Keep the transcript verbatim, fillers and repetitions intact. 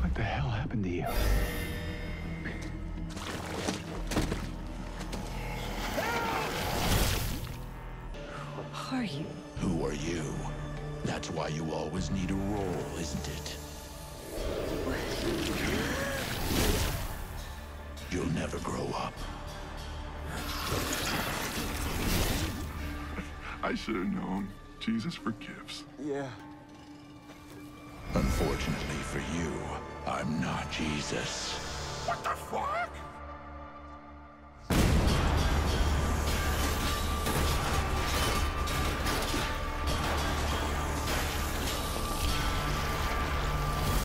What the hell happened to you? Who are you? Who are you? That's why you always need a role, isn't it? You'll never grow up. I should have known. Jesus forgives. Yeah. Unfortunately for you, I'm not Jesus. What the fuck?